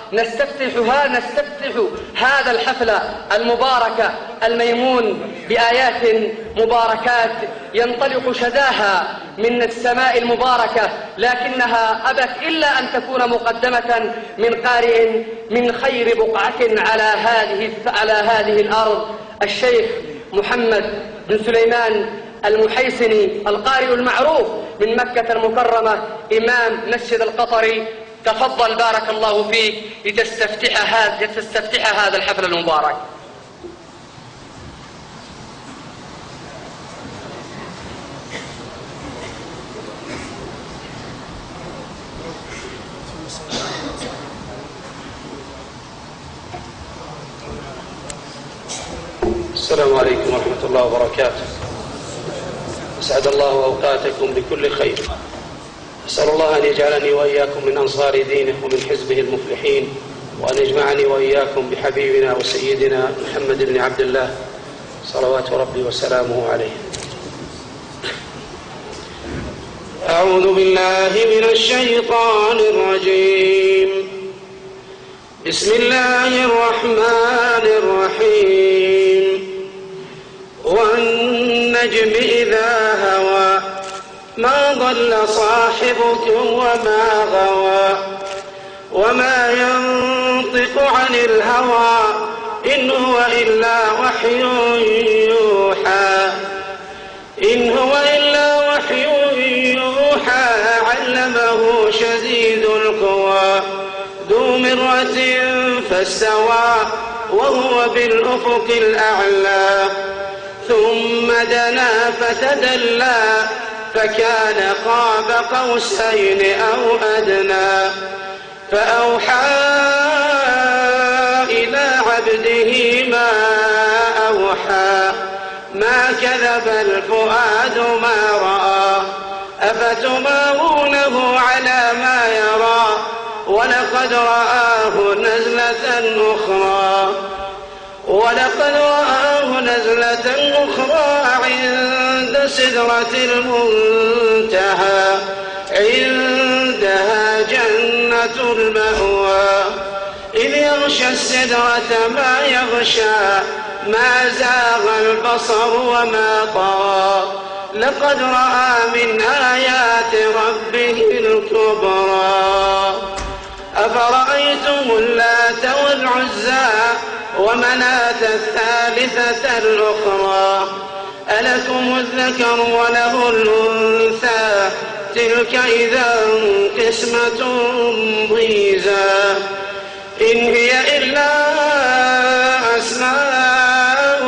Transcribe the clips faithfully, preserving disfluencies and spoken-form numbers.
نستفتحها نستفتح هذا الحفل المبارك الميمون بآيات مباركات ينطلق شداها من السماء المباركة، لكنها أبت إلا أن تكون مقدمة من قارئ من خير بقعة على هذه على هذه الأرض، الشيخ محمد بن سليمان المحيسني، القارئ المعروف من مكة المكرمة، إمام مسجد القطري. تفضل بارك الله فيك لتستفتح هذا لتستفتح هذا الحفل المبارك. السلام عليكم ورحمة الله وبركاته. أسعد الله أوقاتكم بكل خير. أسأل الله أن يجعلني وإياكم من أنصار دينه ومن حزبه المفلحين، وأن يجمعني وإياكم بحبيبنا وسيدنا محمد بن عبد الله صلوات ربي وسلامه عليه. أعوذ بالله من الشيطان الرجيم. بسم الله الرحمن الرحيم. والنجم إذا هوى ما ضل صاحبكم وما غوى وما ينطق عن الهوى إن هو إلا وحي يوحى إن هو إلا وحي يوحى علمه شديد القوى ذو مرة فاستوى وهو بالأفق الأعلى ثم دنا فتدلى فكان قاب قوسين أو أدنى فأوحى إلى عبده ما أوحى ما كذب الفؤاد ما رأى أفتمارونه على ما يرى ولقد رآه نزلة أخرى ولقد رآه نزلة أخرى عند سدرة المنتهى عندها جنة المأوى إذ يغشى السدرة ما يغشى ما زاغ البصر وما طغى لقد رأى من آيات ربه الكبرى أفرأيتم اللات والعزى ومناة الثالثة الأخرى ألكم الذكر وله الأنثى تلك إذا قسمة ضيزى إن هي إلا أسماء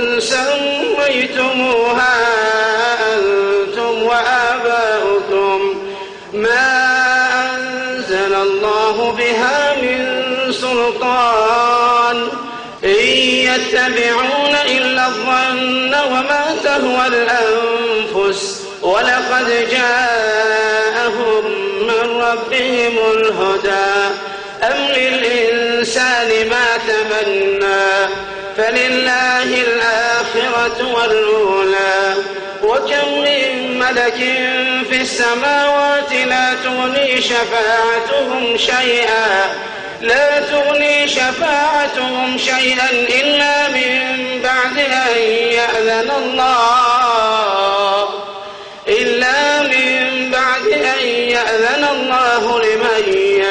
سميتموها أنتم وآباؤكم ما أنزل الله بها من سلطان إن يتبعون إلا الظن وما تهوى الأنفس ولقد جاءهم من ربهم الهدى أم للإنسان ما تمنى فلله الآخرة والأولى وكم من ملك في السماوات لا تغني شفاعتهم شيئا لا تغني شفاعتهم شيئا إلا من بعد أن يأذن الله إلا من بعد أن يأذن الله لمن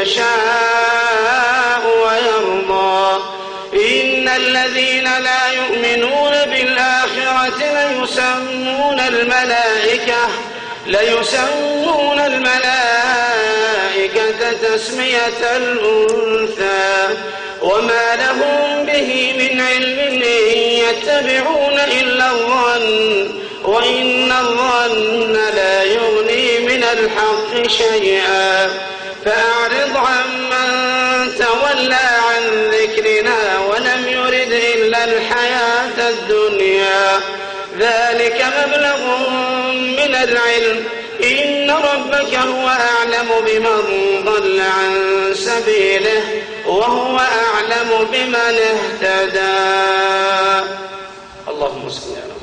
يشاء ويرضى إن الذين لا يؤمنون بالآخرة ليسمون الملائكة ليسمون الملائكة تسمية الأنثى وما لهم به من علم إن يتبعون إلا الظن وإن الظن لا يغني من الحق شيئا فأعرض عمن تولى عن ذكرنا ولم يرد إلا الحياة الدنيا ذلك مبلغ من العلم إن ربك هو أعلم بمن ضل عن سبيله وهو أعلم بمن اهتدى. اللهم صل على